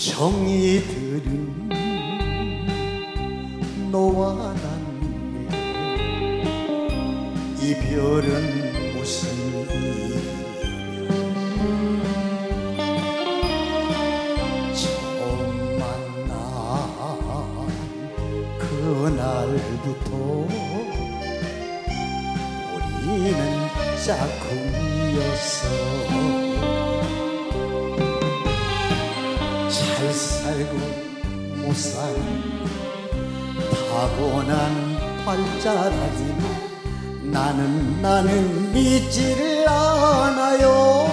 정이들은 너와 난데 이별은 무슨 이별. 처음 만난 그날부터 우리는 짝꿍이었어. 잘 살고 못 사는 타고난 발자라지만 나는 믿지를 않아요.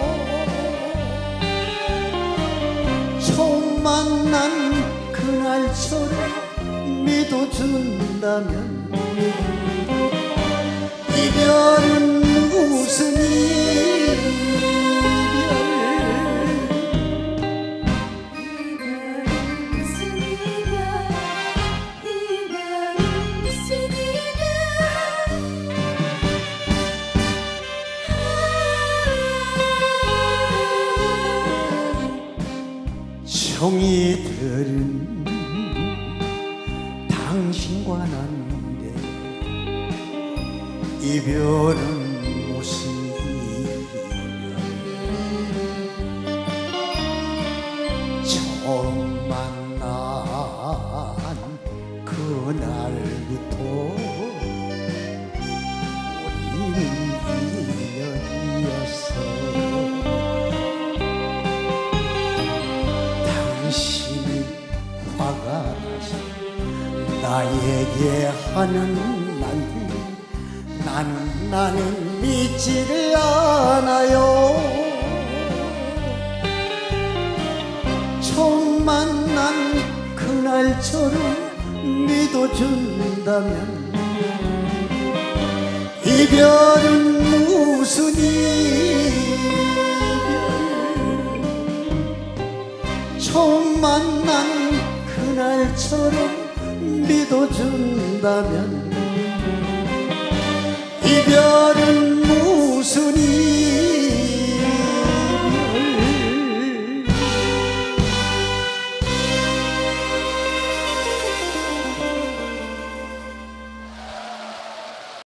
처음 만난 그날처럼 믿어준다면 이별은 무슨 이별. 정이들은 당신과 난데 이별은 무슨 이별. 처음 만난 그날부터 우리는 인연이었어. 당신이 화가 나서 나에게 하는 말들 나는 믿지를 않아요. 처음 만난 그날처럼 믿어준다면 이별은 무슨 이별. 처음 만난 그날처럼 믿어준다면 이별은 무슨 이별.